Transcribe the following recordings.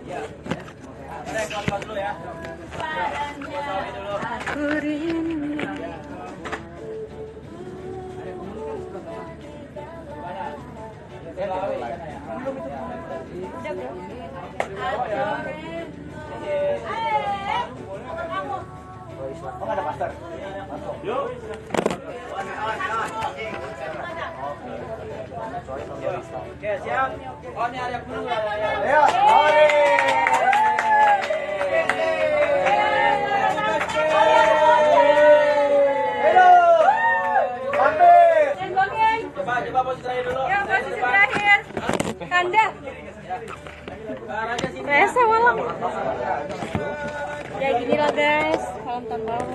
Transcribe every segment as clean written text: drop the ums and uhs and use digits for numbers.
Iya. Keluar dulu ya. Oh, nggak ada pastor. Yuk. Oke, siap. Oh, ini ada dulu ya. Ayo. Halo. Sampai. Coba posisi terakhir dulu. Ya, posisi terakhir. Kanda. Resa malam. Ya gini lah guys, malam tahun baru.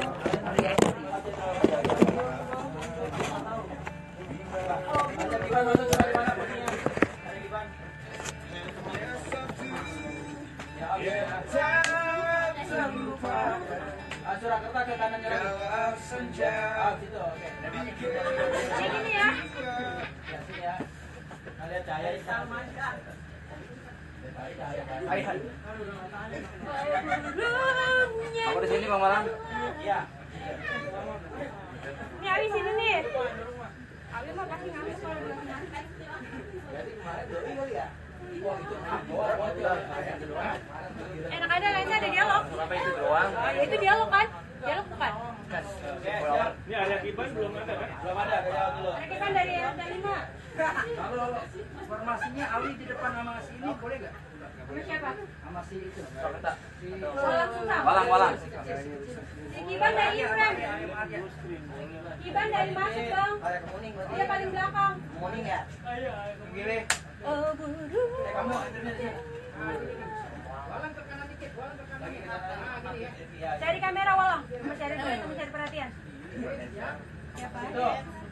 Surakarta ke kanan jalan. Situ, oke. Ini ya. Ya, sini ya. Nah, lihat cahaya di sana. Aku di sini Bang Malang. Iya. Ini Abi sini nih. Abi mah pasti ngambil kalau belum nyantai. Jadi kemarin doi kali ya. Enak ada lainnya ada dialog. Apa itu doang? Ya itu dialog kan? Dialog bukan? Oke, ini ada Kiban belum ada kan? Belum ada, jawab dulu. Ada Kiban dari RT 5. Kalau formasinya Awi di depan sama si ini boleh nggak? Sama siapa? Sama si itu. Surakarta. Walang. Si Kiban dari Imran. Kiban dari masuk dong. Ada kemuning berarti. Dia paling belakang. Kemuning ya? Iya. Gile. Oh buru. Kamu Walang ke kanan dikit, Walang ke kanan. Lagi ya. Cari kamera Walang. Mencari perhatian. Ya Pak. Itu.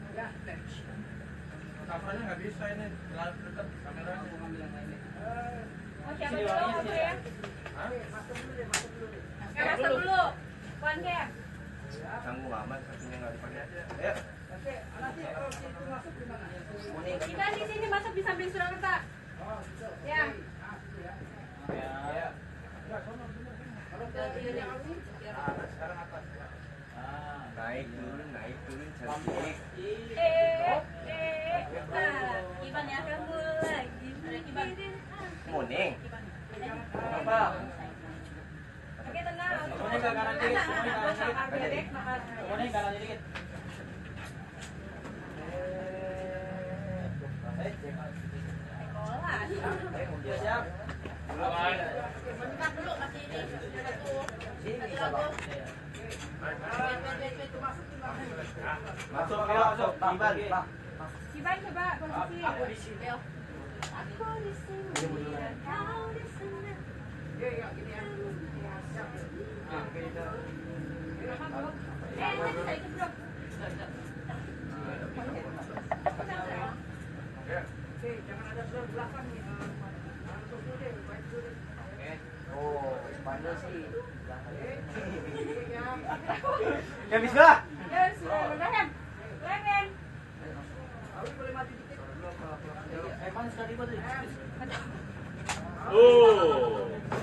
Kameranya nggak bisa ini, terlalu dekat kamera mau ngambil yang lainnya. Oh siapa dulu kamu ya? Masuk dulu deh. Masuk dulu. One cam. Tanggung amat, satunya nggak dipakai aja. Ayo. Oke, nanti kalau situ masuk di mana? Kiban di sini masuk di samping Surakarta. Ya. Ya. Kalau sekarang atas. Naik turun cantik. Kiban ya kamu lagi. Ada Kiban. Muning. Apa? Oke tenang. Muning ke kanan dikit. Muning kanan dikit. Siap. Bentar dulu masih ini. Sini bisa masuk, masuk. Kiban coba posisi. Aku di sini. Aku di sini. Kau di sana. Iya, gini ya. Nanti saya ikut bro. Oke, jangan ada suara belakang nih. Masuk dulu deh, baik dulu deh. Oke. Oh, Spanyol sih. Ya bisa. Ya sudah Lemen. Awi boleh mati dikit. Panas tadi tadi. Oh.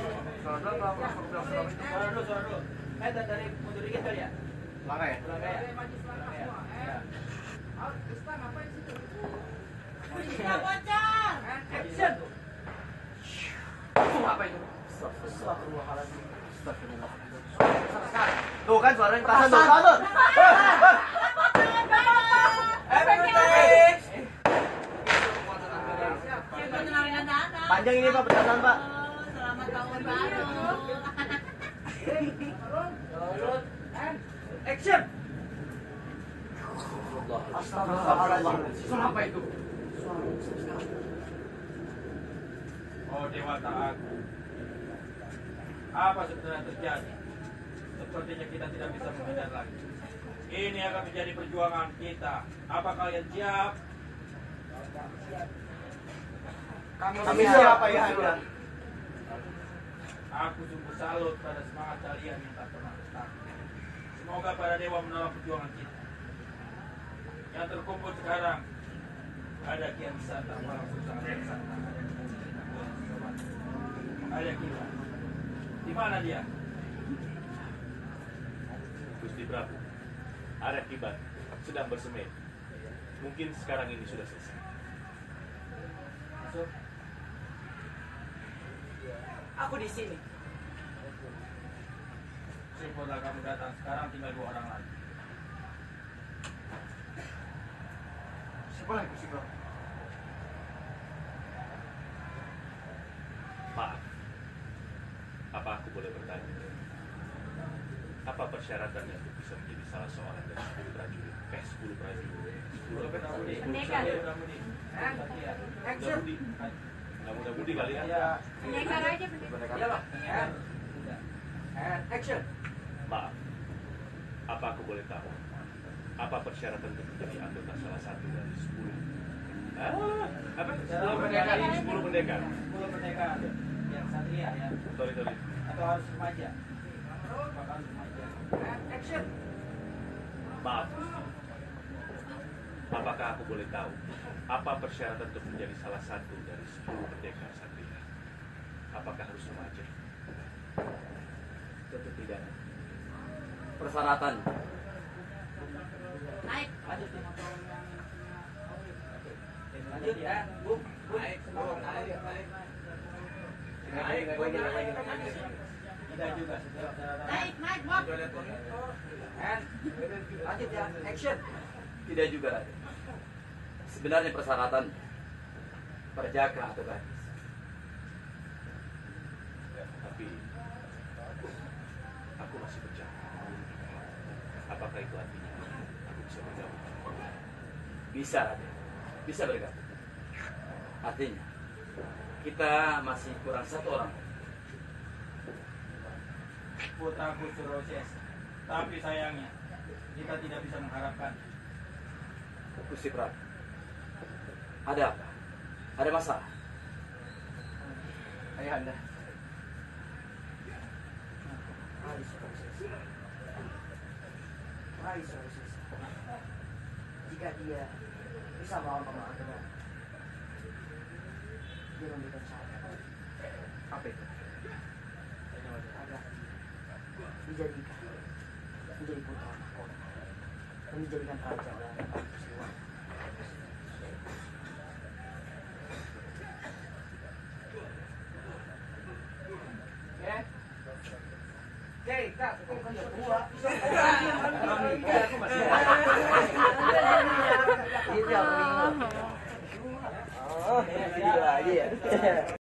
Suara dulu. Dari mundur dikit kali ya? Belakang ya? Belakang ya? Ya. Ustaz ngapain situ? Kita bocor. Action. Apa itu? Astagfirullahaladzim. Tuh kan suaranya ketasan tuh. Panjang ini Pak, petasan Pak. Selamat tahun baru. Action. Astagfirullahaladzim. Suara apa itu? Oh Dewata aku. Apa sebenarnya terjadi? Sepertinya kita tidak bisa menghindar lagi. Ini akan menjadi perjuangan kita. Apa kalian siap? Kami siap Pak Ayahanda. Aku sungguh salut pada semangat kalian yang tak pernah takut. Semoga para dewa menolong perjuangan kita. Yang terkumpul sekarang ada Kian Santang, Walang Sungsang, dan Santang. ayah kita. Di mana dia? Gusti Prabu, Arya Kiban sedang bersemedi. Mungkin sekarang ini sudah selesai. Masuk. Aku di sini. Syukurlah kamu datang. Sekarang tinggal 2 orang lagi. Siapa lagi Gusti Prabu? Maaf, apa aku boleh bertanya? Apa persyaratannya untuk bisa menjadi salah seorang dari 10 prajurit? 10 prajurit. 10 prajurit. Pendekar. Muda budi. Nggak muda budi kali ya? Ya. Pendekar aja, pendekar. Iyalah. And action. Maaf, apa aku boleh tahu? Apa persyaratan untuk menjadi anggota salah satu dari 10? Apa? 10 pendekar. 10 pendekar. 10 pendekar. Yang satria ya. Sorry. Atau harus remaja? Apakah harus remaja? And action. Maaf, apakah aku boleh tahu apa persyaratan untuk menjadi salah satu dari 10 pendekar satria? Apakah harus remaja? Tentu tidak. Persyaratan Naik. Lanjut ya. Lanjut ya. Bum. Naik. Tidak juga setiap persyaratan. Naik, Bob. And lanjut ya. Action. tidak juga, Raden. Sebenarnya persyaratan perjaka atau gadis. Tapi aku masih percaya. Apakah itu artinya aku bisa bergabung? Bisa, Raden. Bisa bergabung. Artinya kita masih kurang 1 orang. Putraku Suroses. Tapi sayangnya kita tidak bisa mengharapkan. Gusti Prabu, ada apa? Ada masalah? Ayahanda. Rai Surawisesa. Jika dia bisa melawan Paman Arjuna, dia memberikan syarat. Apa itu? Agar dijadikan menjadi putra mahkota dan dijadikan raja oleh anak Siliwangi. Oke, Kak, aku kan sudah tua. Aku masih Ini aku ingat. Oh, lagi ya.